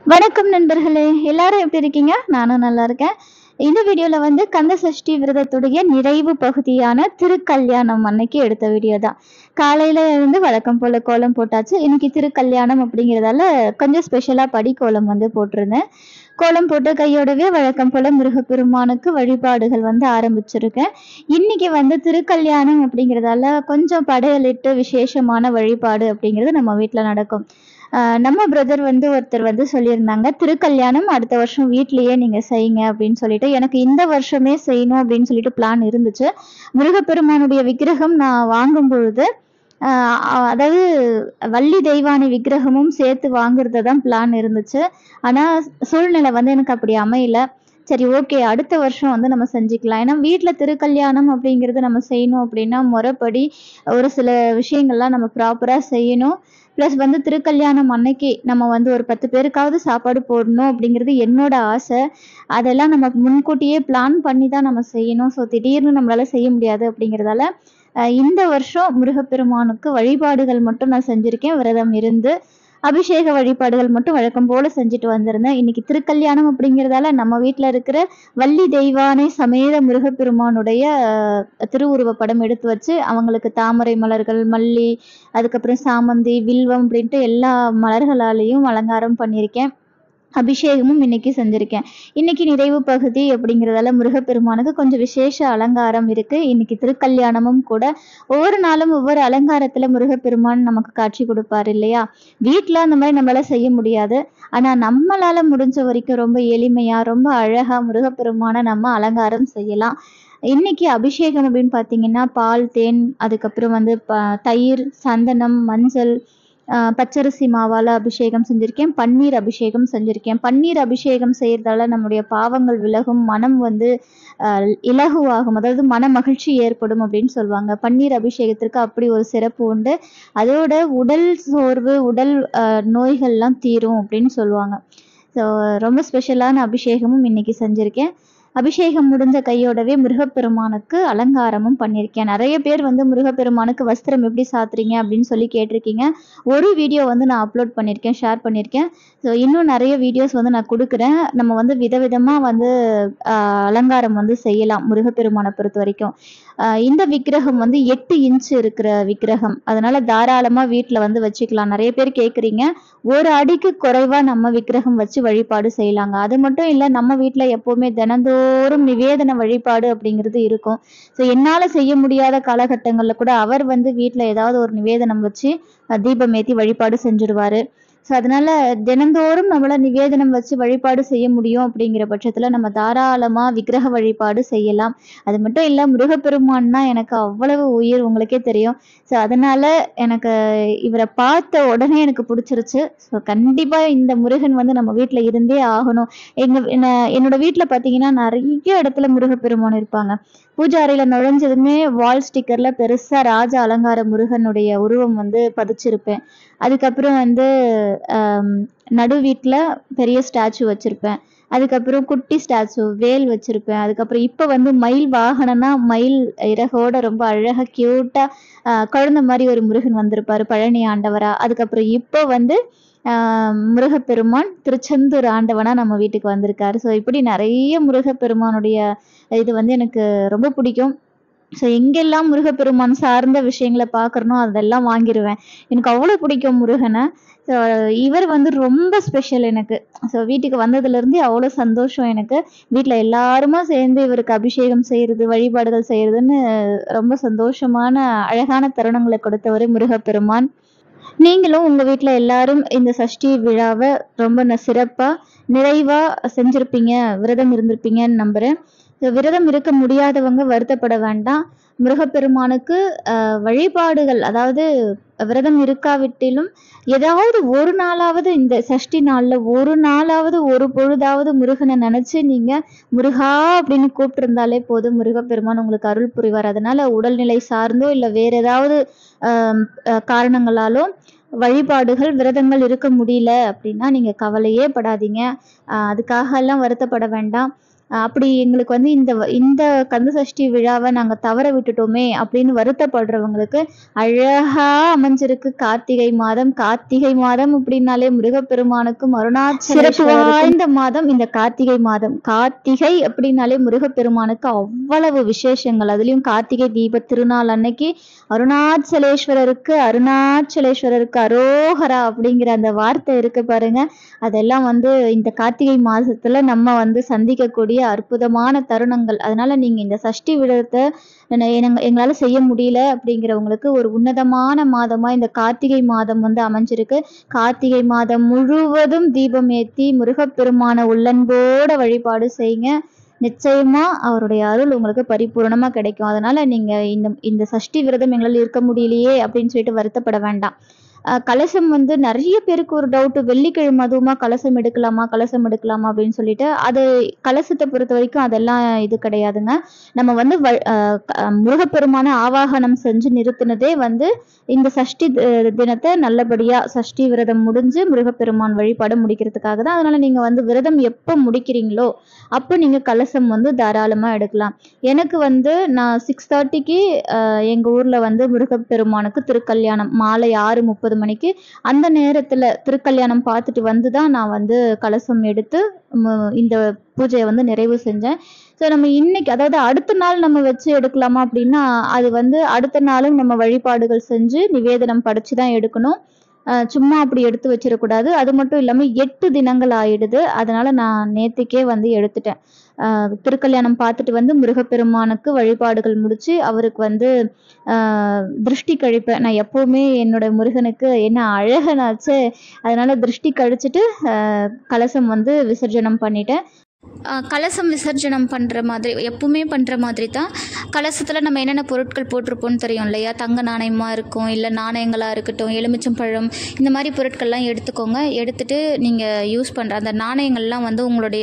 வணக்கம் நண்பர்களே, எல்லாரும் எப்படி இருக்கீங்க? நானும் நல்லா இருக்கேன். இந்த வீடியோல வந்து கந்த சஷ்டி விரதத்துடைய நிறைவு பகுதியான திருக்கல்யாணம் அன்னைக்கு எடுத்த வீடியோ தான். காலையில இருந்து வழக்கம் போல கோலம் போட்டாச்சு. இன்னைக்கு திருக்கல்யாணம் அப்படிங்கிறதால கொஞ்சம் ஸ்பெஷலா படிக்கோலம் வந்து போட்டிருந்தேன். கோலம் போட்டு கையோடவே வழக்கம் போல முருகப்பெருமானுக்கு வழிபாடுகள் வந்து ஆரம்பிச்சிருக்கேன். இன்னைக்கு வந்து திருக்கல்யாணம் அப்படிங்கிறதால கொஞ்சம் படையலிட்டு விசேஷமான வழிபாடு அப்படிங்கிறது நம்ம வீட்ல நடக்கும். நம்ம பிரதர் வந்து ஒருத்தர் வந்து சொல்லியிருந்தாங்க, திருக்கல்யாணம் அடுத்த வருஷம் வீட்லயே நீங்க செய்யுங்க அப்படின்னு சொல்லிட்டு. எனக்கு இந்த வருஷமே செய்யணும் அப்படின்னு சொல்லிட்டு பிளான் இருந்துச்சு. முருகப்பெருமானுடைய விக்கிரகம் நான் வாங்கும் பொழுது அதாவது வள்ளி தெய்வானை விக்கிரகமும் சேர்த்து வாங்குறது தான் பிளான் இருந்துச்சு. ஆனா சூழ்நிலை வந்து எனக்கு அப்படி அமையல. சரி, ஓகே, அடுத்த வருஷம் வந்து நம்ம செஞ்சுக்கலாம். ஏன்னா வீட்ல திருக்கல்யாணம் அப்படிங்கிறது நம்ம செய்யணும் அப்படின்னா முறைப்படி ஒரு சில விஷயங்கள்லாம் நம்ம ப்ராப்பரா செய்யணும். ப்ளஸ் வந்து திருக்கல்யாணம் அன்னைக்கு நம்ம வந்து ஒரு 10 பேருக்காவது சாப்பாடு போடணும் அப்படிங்கிறது என்னோட ஆசை. அதெல்லாம் நம்ம முன்கூட்டியே பிளான் பண்ணி தான் நம்ம செய்யணும். ஸோ திடீர்னு நம்மளால செய்ய முடியாது அப்படிங்கிறதால இந்த வருஷம் முருகப்பெருமானுக்கு வழிபாடுகள் மட்டும் நான் செஞ்சிருக்கேன். விரதம் இருந்து அபிஷேக வழிபாடுகள் மட்டும் வழக்கம் போல செஞ்சுட்டு வந்திருந்தேன். இன்னைக்கு திருக்கல்யாணம் அப்படிங்கிறதால நம்ம வீட்ல இருக்கிற வள்ளி தெய்வானை சமேத முருகப்பெருமானுடைய திருவுருவ படம் எடுத்து வச்சு அவங்களுக்கு தாமரை மலர்கள், மல்லி, அதுக்கப்புறம் சாமந்தி, வில்வம் அப்படின்ட்டு எல்லா மலர்களாலேயும் அலங்காரம் பண்ணியிருக்கேன். அபிஷேகமும் இன்னைக்கு செஞ்சிருக்கேன். இன்னைக்கு நிறைவு பகுதி அப்படிங்கிறதால முருகப்பெருமானுக்கு கொஞ்சம் விசேஷ அலங்காரம் இருக்கு. இன்னைக்கு திருக்கல்யாணமும் கூட. ஒவ்வொரு நாளும் ஒவ்வொரு அலங்காரத்துல முருகப்பெருமான் நமக்கு காட்சி கொடுப்பாரு இல்லையா? வீட்ல அந்த மாதிரி நம்மளால செய்ய முடியாது. ஆனா நம்மளால முடிஞ்ச வரைக்கும் ரொம்ப எளிமையா, ரொம்ப அழகா முருகப்பெருமான நம்ம அலங்காரம் செய்யலாம். இன்னைக்கு அபிஷேகம் அப்படின்னு பார்த்தீங்கன்னா, பால், தேன், அதுக்கப்புறம் வந்து தயிர், சந்தனம், மஞ்சள், பச்சரிசி மாவால அபிஷேகம் செஞ்சிருக்கேன். பன்னீர் அபிஷேகம் செஞ்சிருக்கேன். பன்னீர் அபிஷேகம் செய்யறதால நம்முடைய பாவங்கள் விலகும், மனம் வந்து இலகுவாகும், அதாவது மன மகிழ்ச்சி ஏற்படும் அப்படின்னு சொல்லுவாங்க. பன்னீர் அபிஷேகத்திற்கு அப்படி ஒரு சிறப்பு உண்டு. அதோட உடல் சோர்வு, உடல் நோய்கள்லாம் தீரும் அப்படின்னு சொல்லுவாங்க. ஸோ ரொம்ப ஸ்பெஷலான அபிஷேகமும் இன்னைக்கு செஞ்சிருக்கேன். அபிஷேகம் முடிஞ்ச கையோடவே முருகப்பெருமானுக்கு அலங்காரமும் பண்ணியிருக்கேன். நிறைய பேர் வந்து முருகப்பெருமானுக்கு வஸ்திரம் எப்படி சாத்துறீங்க அப்படின்னு சொல்லி கேட்டிருக்கீங்க. ஒரு வீடியோ வந்து நான் அப்லோட் பண்ணியிருக்கேன், ஷேர் பண்ணியிருக்கேன். ஸோ இன்னும் நிறைய வீடியோஸ் வந்து நான் கொடுக்குறேன். நம்ம வந்து விதவிதமாக வந்து அலங்காரம் வந்து செய்யலாம் முருகப்பெருமானை பொறுத்த வரைக்கும். இந்த விக்கிரகம் வந்து 8 இன்ச் இருக்கிற விக்கிரகம். அதனால தாராளமா வீட்டில் வந்து வச்சுக்கலாம். நிறைய பேர் கேட்குறீங்க, ஒரு அடிக்கு குறைவா நம்ம விக்கிரகம் வச்சு வழிபாடு செய்யலாங்க. அது மட்டும் இல்லை, நம்ம வீட்டில் எப்பவுமே தினந்தோறும் நிவேதன வழிபாடு அப்படிங்கிறது இருக்கும். ஸோ என்னால் செய்ய முடியாத காலகட்டங்களில் கூட அவர் வந்து வீட்டில் ஏதாவது ஒரு நிவேதனம் வச்சு தீபம் ஏற்றி வழிபாடு செஞ்சுடுவாரு. ஸோ அதனால தினந்தோறும் நம்மளால் நிவேதனம் வச்சு வழிபாடு செய்ய முடியும். அப்படிங்கிற பட்சத்தில் நம்ம தாராளமாக விக்கிரக வழிபாடு செய்யலாம். அது மட்டும் இல்லை, முருகப்பெருமான்னா எனக்கு அவ்வளவு உயிர், உங்களுக்கே தெரியும். ஸோ அதனால எனக்கு இவரை பார்த்த உடனே எனக்கு பிடிச்சிருச்சு. ஸோ கண்டிப்பாக இந்த முருகன் வந்து நம்ம வீட்டில் இருந்தே ஆகணும். என்னோட வீட்டில் பார்த்தீங்கன்னா நிறைய இடத்துல முருகப்பெருமான் இருப்பாங்க. பூஜை அறையில் நுழைஞ்சதுமே வால் ஸ்டிக்கரில் பெருசாக ராஜ அலங்கார முருகனுடைய உருவம் வந்து பதிச்சிருப்பேன். அதுக்கப்புறம் வந்து நடு வீட்டில் பெரிய ஸ்டாச்சு வச்சுருப்பேன். அதுக்கப்புறம் குட்டி ஸ்டாச்சு வேல் வச்சுருப்பேன். அதுக்கப்புறம் இப்போ வந்து மயில் வாகனம்னா மயில் இறகோட ரொம்ப அழகாக க்யூட்டாக குழந்த மாதிரி ஒரு முருகன் வந்திருப்பார், பழனி ஆண்டவரா. அதுக்கப்புறம் இப்போ வந்து முருகப்பெருமான் திருச்செந்தூர் ஆண்டவனா நம்ம வீட்டுக்கு வந்திருக்காரு. ஸோ இப்படி நிறைய முருகப்பெருமானுடைய இது வந்து எனக்கு ரொம்ப பிடிக்கும். ஸோ எங்கெல்லாம் முருகப்பெருமான் சார்ந்த விஷயங்களை பார்க்குறனோ அதெல்லாம் வாங்கிடுவேன். எனக்கு அவ்வளோ பிடிக்கும் முருகனை. ஸோ இவர் வந்து ரொம்ப ஸ்பெஷல் எனக்கு. ஸோ வீட்டுக்கு வந்ததுலேருந்தே அவ்வளோ சந்தோஷம் எனக்கு. வீட்டில் எல்லாருமா சேர்ந்து இவருக்கு அபிஷேகம் செய்கிறது, வழிபாடுகள் செய்கிறதுன்னு ரொம்ப சந்தோஷமான அழகான தருணங்களை கொடுத்தவர் முருகப்பெருமான். நீங்களும் உங்க வீட்ல எல்லாரும் இந்த சஷ்டி விழாவை ரொம்ப சிறப்பா நிறைவா செஞ்சிருப்பீங்க, விரதம் இருந்திருப்பீங்கன்னு நம்புறேன். விரதம் இருக்க முடியாதவங்க வருத்தப்பட வேண்டாம். முருகப்பெருமானுக்கு வழிபாடுகள், அதாவது விரதம் இருக்காவிட்டிலும் ஏதாவது ஒரு நாளாவது, இந்த சஷ்டி நாள்ல ஒரு நாளாவது, ஒரு பொழுதாவது முருகனை நினைச்சு நீங்க முருகா அப்படின்னு கூப்பிட்டு இருந்தாலே போதும், முருகப்பெருமான் உங்களுக்கு அருள் புரிவார். அதனால உடல்நிலை சார்ந்தோ இல்லை வேற ஏதாவது காரணங்களாலோ வழிபாடுகள், விரதங்கள் இருக்க முடியல அப்படின்னா நீங்க கவலையே படாதீங்க. அதுக்காக எல்லாம் வருத்தப்பட வேண்டாம். அப்படி எங்களுக்கு வந்து இந்த கந்த சஷ்டி விழாவை நாங்கள் தவற விட்டுட்டோமே அப்படின்னு வருத்தப்படுறவங்களுக்கு அழகா அமைஞ்சிருக்கு கார்த்திகை மாதம். கார்த்திகை மாதம் அப்படின்னாலே முருகப்பெருமானுக்கும் சிறப்பு வாய்ந்த மாதம் இந்த கார்த்திகை மாதம். கார்த்திகை அப்படின்னாலே முருகப்பெருமானுக்கு அவ்வளவு விசேஷங்கள். அதுலயும் கார்த்திகை தீப திருநாள் அன்னைக்கு அருணாச்சலேஸ்வரருக்கு அரோகரா அப்படிங்கிற அந்த வார்த்தை இருக்கு பாருங்க. அதெல்லாம் வந்து இந்த கார்த்திகை மாதத்துல நம்ம வந்து சந்திக்கக்கூடிய அற்புதமான தருணங்கள். அதனால நீங்க இந்த சஷ்டி விரதத்தை எங்களால செய்ய முடியல அப்படிங்கிறவங்களுக்கு ஒரு உன்னதமான மாதமா இந்த கார்த்திகை மாதம் வந்து அமைஞ்சிருக்கு. கார்த்திகை மாதம் முழுவதும் தீபம் ஏற்றி முருகப்பெருமான உள்ளன்போட வழிபாடு செய்யுங்க. நிச்சயமா அவருடைய அருள் உங்களுக்கு பரிபூர்ணமா கிடைக்கும். அதனால நீங்க இந்த சஷ்டி விரதம் எங்களால் இருக்க முடியலையே அப்படின்னு சொல்லிட்டு வருத்தப்பட வேண்டாம். கலசம் வந்து நிறைய பேருக்கு ஒரு டவுட், வெள்ளிக்கிழமை அதுவுமா கலசம் எடுக்கலாமா அப்படின்னு சொல்லிட்டு. அது கலசத்தை பொறுத்த வரைக்கும் அதெல்லாம் இது கிடையாதுங்க. நம்ம வந்து முருகப்பெருமான ஆவாகனம் செஞ்சு நிறுத்தினதே வந்து இந்த சஷ்டி தினத்தை நல்லபடியா சஷ்டி விரதம் முடிஞ்சு முருகப்பெருமான் வழிபாடு முடிக்கிறதுக்காக தான். அதனால நீங்க வந்து விரதம் எப்போ முடிக்கிறீங்களோ அப்போ நீங்க கலசம் வந்து தாராளமா எடுக்கலாம். எனக்கு வந்து நான் 6:30க்கு எங்க ஊர்ல வந்து முருகப்பெருமானுக்கு திருக்கல்யாணம் மாலை 6:30 மணிக்கு. அந்த நேரத்துல திருக்கல்யாணம் பார்த்துட்டு வந்து தான் நான் வந்து கலசம் எடுத்து இந்த பூஜையை வந்து நிறைவு செஞ்சேன். ஸோ நம்ம இன்னைக்கு அதாவது அடுத்த நாள் நம்ம வச்சு எடுக்கலாமா அப்படின்னா அது வந்து அடுத்த நாளும் நம்ம வழிபாடுகள் செஞ்சு நிவேதனம் படைச்சு தான் எடுக்கணும். சும்மா அப்படி எடுத்து வச்சிடக்கூடாது. அது மட்டும் இல்லாமல் 8 தினங்கள் ஆயிடுது. அதனால நான் நேற்றுக்கே வந்து எடுத்துட்டேன். திருக்கல்யாணம் பார்த்துட்டு வந்து முருகப்பெருமானுக்கு வழிபாடுகள் முடிச்சு அவருக்கு வந்து திருஷ்டி கழிப்பேன். நான் எப்பவுமே என்னோட முருகனுக்கு என்ன அழகனாச்சு, அதனால திருஷ்டி கழிச்சிட்டு கலசம் வந்து விசர்ஜனம் பண்ணிட்டேன். கலசம் விசர்ஜனம் பண்ணுற மாதிரி எப்பவுமே பண்ணுற மாதிரி தான். கலசத்தில் நம்ம என்னென்ன பொருட்கள் போட்டிருப்போம்னு தெரியும் இல்லையா? தங்க நாணயமாக இருக்கும், இல்லை நாணயங்களாக இருக்கட்டும், எலுமிச்சம்பழம், இந்த மாதிரி பொருட்கள்லாம் எடுத்துக்கோங்க. எடுத்துகிட்டு நீங்கள் யூஸ் பண்ணுற அந்த நாணயங்கள்லாம் வந்து உங்களுடைய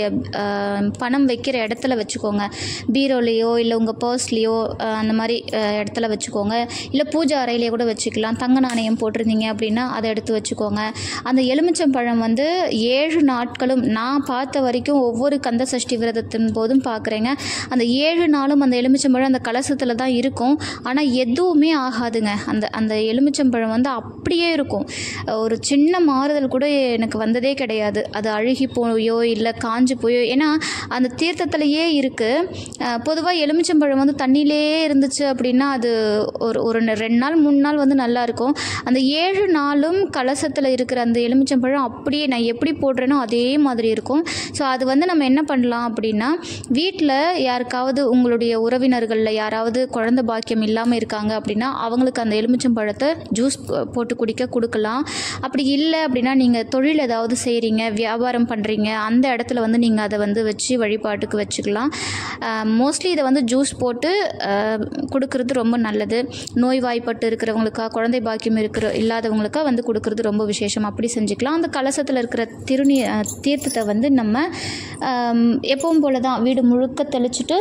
பணம் வைக்கிற இடத்துல வச்சுக்கோங்க. பீரோலையோ இல்லை உங்கள் பர்ஸ்லேயோ அந்த மாதிரி இடத்துல வச்சுக்கோங்க. இல்லை பூஜை அறையிலேயே கூட வச்சுக்கலாம். தங்க நாணயம் போட்டிருந்தீங்க அப்படின்னா அதை எடுத்து வச்சுக்கோங்க. அந்த எலுமிச்சம்பழம் வந்து 7 நாட்களும் நான் பார்த்த வரைக்கும் ஒவ்வொரு கந்த சஷ்டி விரதத்தின் போதும் பார்க்குறேங்க, அந்த 7 நாளும் அந்த எலுமிச்சம்பழம் அந்த கலசத்தில் தான் இருக்கும். ஆனால் எதுவுமே ஆகாதுங்க. அந்த எலுமிச்சம்பழம் வந்து அப்படியே இருக்கும். ஒரு சின்ன மாறுதல் கூட எனக்கு வந்ததே கிடையாது. அது அழுகி போயோ இல்லை காஞ்சி போயோ, ஏன்னா அந்த தீர்த்தத்திலேயே இருக்குது. பொதுவாக எலுமிச்சம்பழம் வந்து தண்ணியிலே இருந்துச்சு அப்படின்னா அது ஒரு 2 நாள் 3 நாள் வந்து நல்லாயிருக்கும். அந்த 7 நாளும் கலசத்தில் இருக்கிற அந்த எலுமிச்சம்பழம் அப்படியே நான் எப்படி போடுறேனோ அதே மாதிரி இருக்கும். ஸோ அது வந்து நம்ம என்ன பண்ணலாம் அப்படின்னா, வீட்டில் யாருக்காவது உங்களுடைய உறவினர்களில் யாராவது குழந்தை பாக்கியம் இல்லாமல் இருக்காங்க அப்படின்னா அவங்களுக்கு அந்த எலுமிச்சம்பழத்தை ஜூஸ் போட்டு குடிக்க கொடுக்கலாம். அப்படி இல்லை அப்படின்னா நீங்கள் தொழில் ஏதாவது செய்கிறீங்க, வியாபாரம் பண்ணுறீங்க, அந்த இடத்துல வந்து நீங்கள் அதை வந்து வச்சு வழிபாட்டுக்கு வச்சுக்கலாம். மோஸ்ட்லி இதை வந்து ஜூஸ் போட்டு கொடுக்கறது ரொம்ப நல்லது. நோய்வாய்ப்பட்டு இருக்கிறவங்களுக்கா, குழந்தை பாக்கியம் இல்லாதவங்களுக்கா வந்து கொடுக்கறது ரொம்ப விசேஷம். அப்படி செஞ்சுக்கலாம். அந்த கலசத்தில் இருக்கிற தீர்த்தத்தை வந்து நம்ம எப்பவும் போல தான் வீடு முழுக்க தெளிச்சுட்டு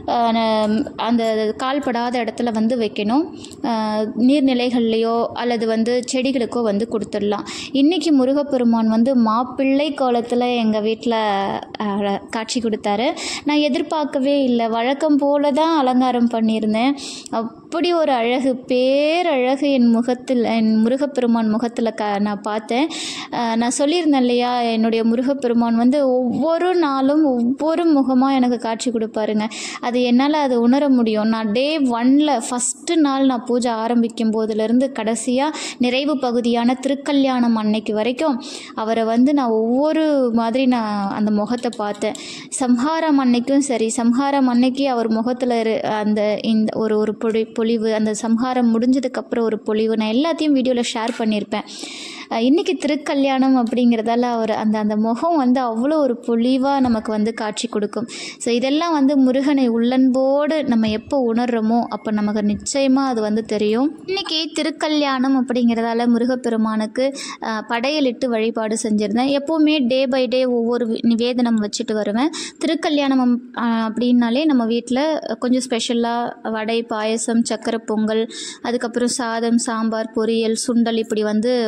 அந்த கால்படாத இடத்துல வந்து வைக்கணும். நீர்நிலைகள்லையோ அல்லது வந்து செடிகளுக்கோ வந்து கொடுத்துடலாம். இன்றைக்கி முருகப்பெருமான் வந்து மாப்பிள்ளை கோலத்தில் எங்கள் வீட்டில் காட்சி கொடுத்தாரு. நான் எதிர்பார்க்கவே இல்லை. வழக்கம் போல தான் அலங்காரம் பண்ணியிருந்தேன். அப்படி ஒரு அழகு, பேரழகு என் முருகப்பெருமான் முகத்தில் நான் பார்த்தேன். நான் சொல்லியிருந்தேன் இல்லையா, என்னுடைய முருகப்பெருமான் வந்து ஒவ்வொரு நாளும் ஒவ்வொரு முகமாக எனக்கு காட்சி கொடுப்பாருங்க. அது என்னால் அது உணர முடியும். நான் டே 1ல் ஃபஸ்ட்டு நாள் நான் பூஜை ஆரம்பிக்கும் போதுலேருந்து கடைசியாக நிறைவு பகுதியான திருக்கல்யாணம் அன்னைக்கு வரைக்கும் அவரை வந்து நான் ஒவ்வொரு மாதிரி நான் அந்த முகத்தை பார்த்தேன். சம்ஹாரம் அன்னைக்கும் சரி, சம்ஹாரம் அன்னைக்கு அவர் முகத்தில் அந்த இந்த ஒரு பொலிவு, அந்த சம்ஹாரம் முடிஞ்சதுக்கப்புறம் ஒரு பொலிவு, நான் எல்லாத்தையும் வீடியோவில் ஷேர் பண்ணியிருப்பேன். இன்றைக்கி திருக்கல்யாணம் அப்படிங்கிறதால அவர் அந்த முகம் வந்து அவ்வளோ ஒரு பொலிவாக நமக்கு வந்து காட்சி கொடுக்கும். ஸோ இதெல்லாம் வந்து முருகனை உள்ளன்போடு நம்ம எப்போ உணர்கிறோமோ அப்போ நமக்கு நிச்சயமாக அது வந்து தெரியும். இன்றைக்கி திருக்கல்யாணம் அப்படிங்கிறதால முருகப்பெருமானுக்கு படையலிட்டு வழிபாடு செஞ்சுருந்தேன். எப்போவுமே டே பை டே ஒவ்வொரு நிவேதனம் வச்சுட்டு வருவேன். திருக்கல்யாணம் அப்படின்னாலே நம்ம வீட்டில் கொஞ்சம் ஸ்பெஷலாக வடை, பாயசம், சக்கரை பொங்கல், அதுக்கப்புறம் சாதம், சாம்பார், பொரியல், சுண்டல், இப்படி வந்து வழிபாடு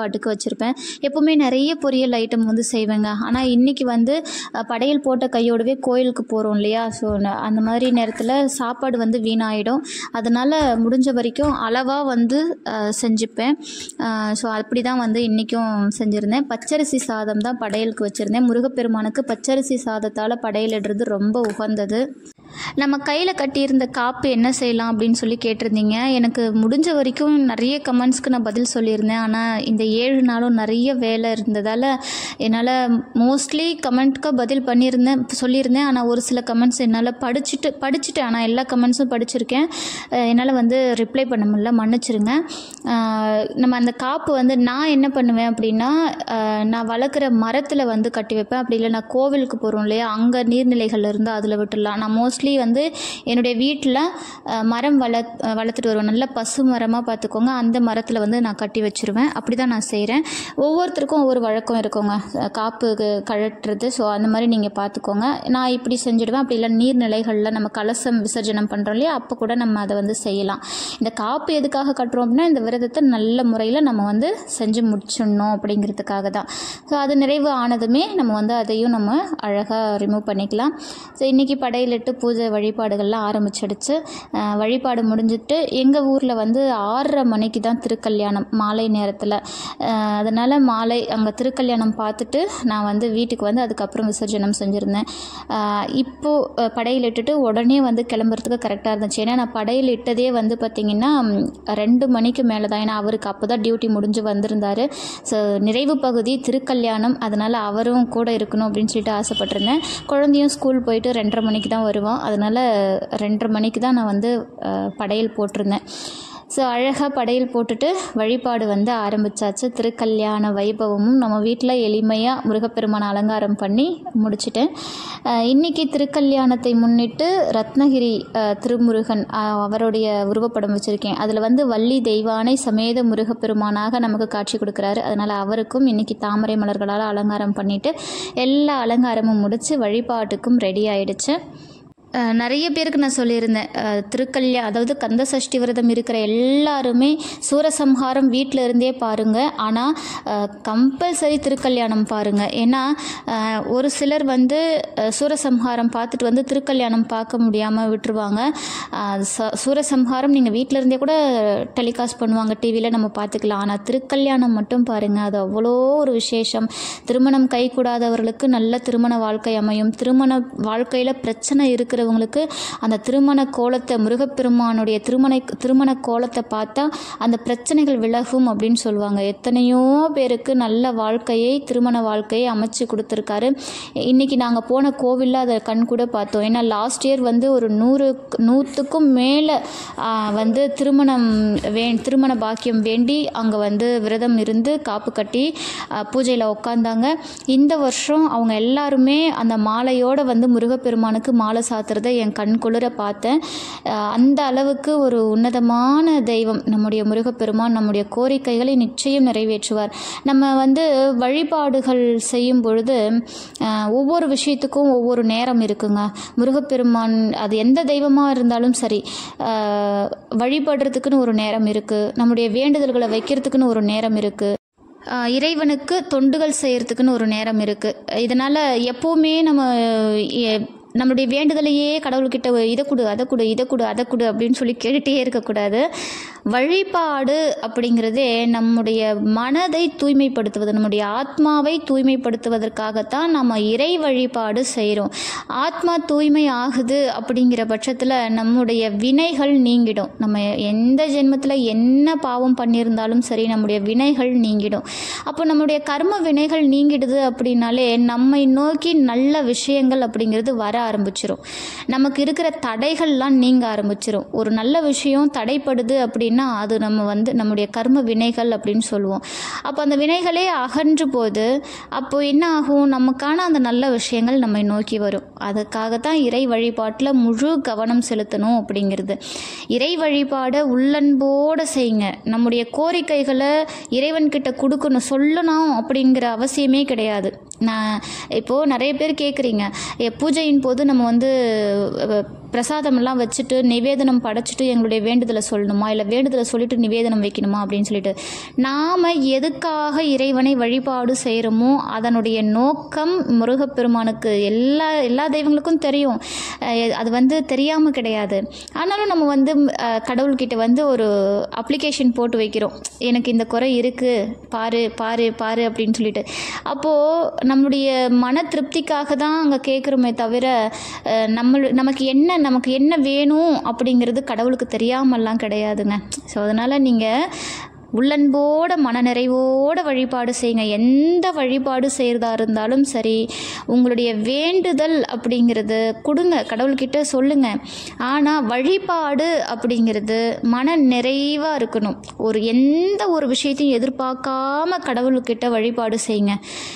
வழிபாட்டுக்கு வச்சுருப்பேன். எப்போவுமே நிறைய பொரியல் ஐட்டம் வந்து செய்வேங்க. ஆனால் இன்றைக்கி வந்து படையல் போட்ட கையோடவே கோயிலுக்கு போகிறோம் இல்லையா, ஸோ அந்த மாதிரி நேரத்தில் சாப்பாடு வந்து வீணாயிடும். அதனால் முடிஞ்ச வரைக்கும் அளவாக வந்து செஞ்சுப்பேன். ஸோ அப்படி தான் வந்து இன்றைக்கும் செஞ்சுருந்தேன். பச்சரிசி சாதம் தான் படையலுக்கு வச்சுருந்தேன். முருகப்பெருமானுக்கு பச்சரிசி சாதத்தால் படையலிடுறது ரொம்ப உகந்தது. நம்ம கையில் கட்டியிருந்த காப்பு என்ன செய்யலாம் அப்படின்னு சொல்லி கேட்டிருந்தீங்க. எனக்கு முடிஞ்ச வரைக்கும் நிறைய கமெண்ட்ஸ்க்கு நான் பதில் சொல்லியிருந்தேன். ஆனால் இந்த 7 நாளும் நிறைய வேலை இருந்ததால் என்னால் மோஸ்ட்லி கமெண்ட்க்கு பதில் சொல்லியிருந்தேன். ஆனால் ஒரு சில கமெண்ட்ஸ் என்னால் படிச்சுட்டு ஆனால் எல்லா கமெண்ட்ஸும் படிச்சிருக்கேன். என்னால் வந்து ரிப்ளை பண்ண முடியல, மன்னிச்சிருங்க. நம்ம அந்த காப்பு வந்து நான் என்ன பண்ணுவேன் அப்படின்னா, நான் வளர்க்குற மரத்தில் வந்து கட்டி வைப்பேன். அப்படி இல்லை நான் கோவிலுக்கு போகிறோம் இல்லையா, அங்கே நீர்நிலைகள் இருந்தால் அதில் விட்டுடலாம். நான் மோஸ்ட்லி வந்து என்னுடைய வீட்டில் மரம் வளர்த்துட்டு வருவேன். நல்ல பசு மரமாக பார்த்துக்கோங்க, அந்த மரத்தில் வந்து நான் கட்டி வச்சுருவேன். அப்படி தான் நான் செய்கிறேன். ஒவ்வொருத்தருக்கும் ஒவ்வொரு வழக்கம் இருக்குங்க காப்பு கழட்டுறது. ஸோ அந்த மாதிரி நீங்கள் பார்த்துக்கோங்க. நான் இப்படி செஞ்சுடுவேன். அப்படி இல்லை நீர்நிலைகளில் நம்ம கலசம் விசர்ஜனம் பண்ணுறோம் இல்லையா, அப்போ கூட நம்ம அதை வந்து செய்யலாம். இந்த காப்பு எதுக்காக கட்டுறோம் அப்படின்னா, இந்த விரதத்தை நல்ல முறையில் நம்ம வந்து செஞ்சு முடிச்சிடணும் அப்படிங்கிறதுக்காக தான். ஸோ அது நிறைவு ஆனதுமே நம்ம வந்து அதையும் நம்ம அழகாக ரிமூவ் பண்ணிக்கலாம். ஸோ இன்றைக்கி படையலிட்டு பூஜை வழிபாடுகள்லாம் ஆரம்பிச்சிடுச்சு. வழிபாடு முடிஞ்சிட்டு எங்கள் ஊரில் வந்து 6:30 மணிக்கு தான் திருக்கல்யாணம் மாலை நேரத்தில். அதனால் மாலை அங்கே திருக்கல்யாணம் பார்த்துட்டு நான் வந்து வீட்டுக்கு வந்து அதுக்கப்புறம் விசர்ஜனம் செஞ்சுருந்தேன். இப்போது படையலிட்டுட்டு உடனே வந்து கிளம்புறதுக்கு கரெக்டாக இருந்துச்சு. ஏன்னா நான் படையல் இட்டதே வந்து பார்த்திங்கன்னா 2 மணிக்கு மேலே தான். ஏன்னா அவருக்கு அப்போ தான் டியூட்டி முடிஞ்சு வந்திருந்தார். ஸோ நிறைவு பகுதி திருக்கல்யாணம், அதனால் அவரும் கூட இருக்கணும் அப்படின்னு சொல்லிட்டு ஆசைப்பட்டிருந்தேன். குழந்தையும் ஸ்கூல் போயிட்டு 2:30 மணிக்கு தான் வருவான். அதனால் 2:30 மணிக்கு தான் நான் வந்து படையல் போட்டிருந்தேன். ஸோ அழகாக படையல் போட்டுட்டு வழிபாடு வந்து ஆரம்பித்தாச்சு. திருக்கல்யாண வைபவமும் நம்ம வீட்டில் எளிமையாக முருகப்பெருமான அலங்காரம் பண்ணி முடிச்சிட்டேன். இன்றைக்கி திருக்கல்யாணத்தை முன்னிட்டு ரத்னகிரி திருமுருகன் அவருடைய உருவப்படம் வச்சுருக்கேன். அதில் வந்து வள்ளி தெய்வானை சமேத முருகப்பெருமானாக நமக்கு காட்சி கொடுக்குறாரு. அதனால் அவருக்கும் இன்றைக்கி தாமரை மலர்களால் அலங்காரம் பண்ணிவிட்டு எல்லா அலங்காரமும் முடித்து வழிபாட்டுக்கும் ரெடி ஆகிடுச்சு. நிறைய பேருக்கு நான் சொல்லியிருந்தேன், அதாவது கந்த சஷ்டி விரதம் இருக்கிற எல்லாருமே சூரசம்ஹாரம் வீட்டில் இருந்தே பாருங்கள். ஆனால் கம்பல்சரி திருக்கல்யாணம் பாருங்கள். ஏன்னா ஒரு சிலர் வந்து சூரசம்ஹாரம் பார்த்துட்டு வந்து திருக்கல்யாணம் பார்க்க முடியாமல் விட்டுருவாங்க. சூரசம்ஹாரம் நீங்கள் வீட்டில் இருந்தே கூட டெலிகாஸ்ட் பண்ணுவாங்க, டிவியில் நம்ம பார்த்துக்கலாம். ஆனால் திருக்கல்யாணம் மட்டும் பாருங்கள், அது அவ்வளோ ஒரு விசேஷம். திருமணம் கைகூடாதவர்களுக்கு நல்ல திருமண வாழ்க்கை அமையும். திருமண வாழ்க்கையில் பிரச்சனை இருக்கிறவங்களுக்கு அந்த திருமண கோலத்தை, முருகப்பெருமானுடைய திருமண கோலத்தை பார்த்தா அந்த பிரச்சனைகள் விலகும் அப்படின்னு சொல்லுவாங்க. எத்தனையோ பேருக்கு நல்ல வாழ்க்கையை, திருமண வாழ்க்கையை அமைச்சு கொடுத்துருக்காரு. இன்றைக்கி நாங்கள் போன கோவிலில் அதை கண் கூட பார்த்தோம். ஏன்னா லாஸ்ட் இயர் வந்து ஒரு 100க்கும் மேலே வந்து திருமண பாக்கியம் வேண்டி அங்கே வந்து விரதம் இருந்து காப்பு கட்டி பூஜையில் உட்காந்தாங்க. இந்த வருஷம் அவங்க எல்லாருமே அந்த மாலையோடு வந்து முருகப்பெருமானுக்கு மாலை சாத்துறதை என் கண் குளிர பார்த்தேன். அந்த அளவுக்கு ஒரு உன்னதமான தெய்வம் நம்முடைய முருகப்பெருமான். நம்முடைய கோரிக்கைகளை நிச்சயம் நிறைவேற்றுவார். நம்ம வந்து வழிபாடுகள் செய்யும் பொழுது ஒவ்வொரு விஷயத்துக்கும் ஒவ்வொரு நேரம் இருக்குங்க. முருகப்பெருமான் அது எந்த தெய்வமாக இருந்தாலும் சரி, வழிபடுறதுக்குன்னு ஒரு நேரம் இருக்குது. நம்முடைய வேண்டுதல்களை வைக்கிறதுக்குன்னு ஒரு நேரம் இருக்குது. இறைவனுக்கு தொண்டுகள் செய்கிறதுக்குன்னு ஒரு நேரம் இருக்குது. இதனால் எப்போவுமே நம்மளுடைய வேண்டுதலையே கடவுள்கிட்ட இதை கொடு, அதை கொடு, இதை கொடு, அதை கொடு அப்படின்னு சொல்லி கேட்டுகிட்டே இருக்கக்கூடாது. வழிபாடு அப்படிங்கிறதே நம்முடைய மனதை தூய்மைப்படுத்துவது, நம்முடைய ஆத்மாவை தூய்மைப்படுத்துவதற்காகத்தான் நம்ம இறை வழிபாடு செய்கிறோம். ஆத்மா தூய்மை ஆகுது அப்படிங்கிற பட்சத்தில் நம்முடைய வினைகள் நீங்கிடும். நம்ம எந்த ஜென்மத்தில் என்ன பாவம் பண்ணியிருந்தாலும் சரி, நம்முடைய வினைகள் நீங்கிடும். அப்போ நம்முடைய கர்ம வினைகள் நீங்கிடுது அப்படின்னாலே நம்மை நோக்கி நல்ல விஷயங்கள் அப்படிங்கிறது வர ஆரம்பிச்சிடும். நமக்கு இருக்கிற தடைகள்லாம் நீங்க ஆரம்பிச்சிடும். ஒரு நல்ல விஷயம் தடைப்படுது அப்படின்னா அது நம்ம வந்து நம்முடைய கர்ம வினைகள் அப்படின்னு சொல்லுவோம். அப்போ அந்த வினைகளே அகன்று போது அப்போ என்ன ஆகும், நமக்கான அந்த நல்ல விஷயங்கள் நம்மை நோக்கி வரும். அதுக்காகத்தான் இறை வழிபாட்டில் முழு கவனம் செலுத்தணும் அப்படிங்கிறது. இறை வழிபாடை உள்ளன்போடு செய்யுங்க. நம்முடைய கோரிக்கைகளை இறைவன்கிட்ட கொடுக்கணும், சொல்லணும் அப்படிங்கிற அவசியமே கிடையாது. நான் இப்போது நிறைய பேர் கேட்குறீங்க, பூஜையின் போது நம்ம வந்து பிரசாதமெல்லாம் வச்சுட்டு நிவேதனம் படைச்சிட்டு எங்களுடைய வேண்டுதலை சொல்லணுமா, இல்லை வேண்டுதலை சொல்லிட்டு நிவேதனம் வைக்கணுமா அப்படின்னு சொல்லிட்டு, நாம் எதுக்காக இறைவனை வழிபாடு செய்கிறோமோ அதனுடைய நோக்கம் முருகப்பெருமானுக்கு எல்லா தெய்வங்களுக்கும் தெரியும். அது வந்து தெரியாமல் கிடையாது. ஆனாலும் நம்ம வந்து கடவுள்கிட்ட ஒரு அப்ளிகேஷன் போட்டு வைக்கிறோம், எனக்கு இந்த குறை இருக்குது, பாரு பாரு பாரு அப்படின்னு சொல்லிட்டு. அப்போது நம்மளுடைய மன திருப்திக்காக தான் அங்கே கேட்குறோமே தவிர நமக்கு என்ன வேணும் அப்படிங்கிறது கடவுளுக்கு தெரியாமல்லாம் கிடையாதுங்க. ஸோ அதனால் நீங்கள் உள்ளன்போட மனநிறைவோட வழிபாடு செய்யுங்க. எந்த வழிபாடு செய்கிறதா இருந்தாலும் சரி, உங்களுடைய வேண்டுதல் அப்படிங்கிறது கொடுங்க, கடவுள்கிட்ட சொல்லுங்கள். ஆனால் வழிபாடு அப்படிங்கிறது மன நிறைவாக இருக்கணும். எந்த ஒரு விஷயத்தையும் எதிர்பார்க்காம கடவுள்கிட்ட வழிபாடு செய்யுங்க.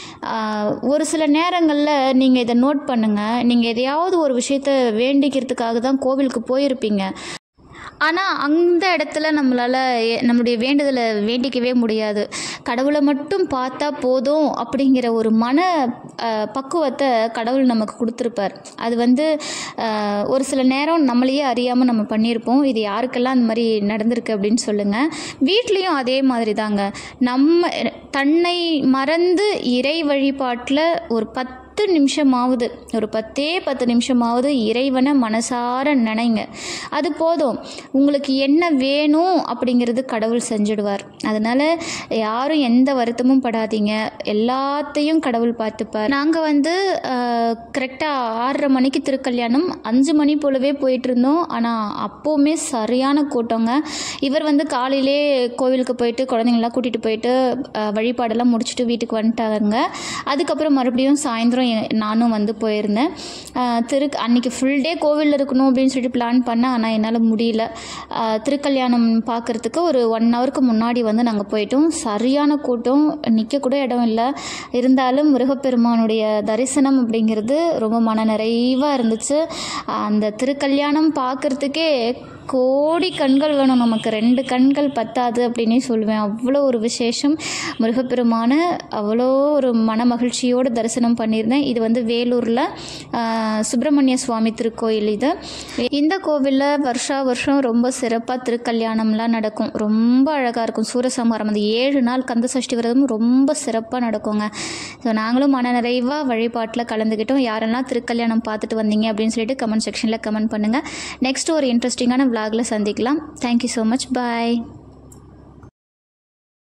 ஒரு சில நேரங்களில் நீங்கள் இதை நோட் பண்ணுங்கள். நீங்கள் எதையாவது ஒரு விஷயத்தை வேண்டிக்கிறதுக்காக தான் கோவிலுக்கு போயிருப்பீங்க. ஆனால் அந்த இடத்துல நம்மளுடைய வேண்டுதலை வேண்டிக்கவே முடியாது. கடவுளை மட்டும் பார்த்தா போதும் அப்படிங்கிற ஒரு மன பக்குவத்தை கடவுள் நமக்கு கொடுத்துருப்பார். அது வந்து ஒரு சில நேரம் நம்மளையே அறியாமல் நம்ம பண்ணியிருப்போம். இது யாருக்கெல்லாம் அந்த மாதிரி நடந்திருக்கு அப்படின்னு சொல்லுங்கள். வீட்லேயும் அதே மாதிரி தாங்க. நம்ம தன்னை மறந்து இறை வழிபாட்டில் ஒரு 10 நிமிஷமாவது, ஒரு 10 நிமிஷமாவது இறைவனை மனசார நினைங்க. அது போதும். உங்களுக்கு என்ன வேணும் அப்படிங்கிறது கடவுள் செஞ்சுடுவார். அதனால் யாரும் எந்த வருத்தமும் படாதீங்க, எல்லாத்தையும் கடவுள் பார்த்துப்பார். நாங்கள் வந்து கரெக்டாக 6:30 மணிக்கு திருக்கல்யாணம், 5 மணி போலவே போயிட்டு இருந்தோம். ஆனால் அப்போவுமே சரியான கூட்டங்க. இவர் வந்து காலையிலே கோவிலுக்கு போயிட்டு குழந்தைங்களாம் கூட்டிகிட்டு போயிட்டு வழிபாடெல்லாம் முடிச்சுட்டு வீட்டுக்கு வந்துட்டாங்க. அதுக்கப்புறம் மறுபடியும் சாயந்தரம் நானும் வந்து போயிருந்தேன். அன்றைக்கி ஃபுல் டே கோவிலில் இருக்கணும் அப்படின்னு சொல்லிட்டு பிளான் பண்ணேன். ஆனால் என்னால் முடியல. திருக்கல்யாணம் பார்க்குறதுக்கு ஒரு 1 ஹவருக்கு முன்னாடி வந்து நாங்கள் போயிட்டோம். சரியான கூட்டம், நிற்கக்கூட இடம் இல்லை. இருந்தாலும் முருகப்பெருமானுடைய தரிசனம் அப்படிங்கிறது ரொம்ப மன நிறைவாக இருந்துச்சு. அந்த திருக்கல்யாணம் பார்க்குறதுக்கே கோடி கண்கள் வேணும், நமக்கு 2 கண்கள் பத்தாது அப்படின்னே சொல்லுவேன். அவ்வளோ ஒரு விசேஷம். முருகப்பெருமான அவ்வளோ ஒரு மன மகிழ்ச்சியோடு தரிசனம் பண்ணியிருந்தேன். இது வந்து வேலூரில் சுப்பிரமணிய சுவாமி திருக்கோயில். இந்த கோவிலில் வருஷம் ரொம்ப சிறப்பாக திருக்கல்யாணம்லாம் நடக்கும். ரொம்ப அழகாக இருக்கும். சூரசம்ஹாரம் அந்த 7 நாள் கந்த சஷ்டி விரதம் ரொம்ப சிறப்பாக நடக்குங்க. ஸோ நாங்களும் மன நிறைவாக வழிபாட்டில் கலந்துக்கிட்டோம். யாரெல்லாம் திருக்கல்யாணம் பார்த்துட்டு வந்தீங்க அப்படின்னு சொல்லிட்டு கமெண்ட் செக்ஷனில் கமெண்ட் பண்ணுங்கள். நெக்ஸ்ட் ஒரு இன்ட்ரெஸ்டிங்கான vlogல சந்திக்கலாம். Thank you so much. பாய்.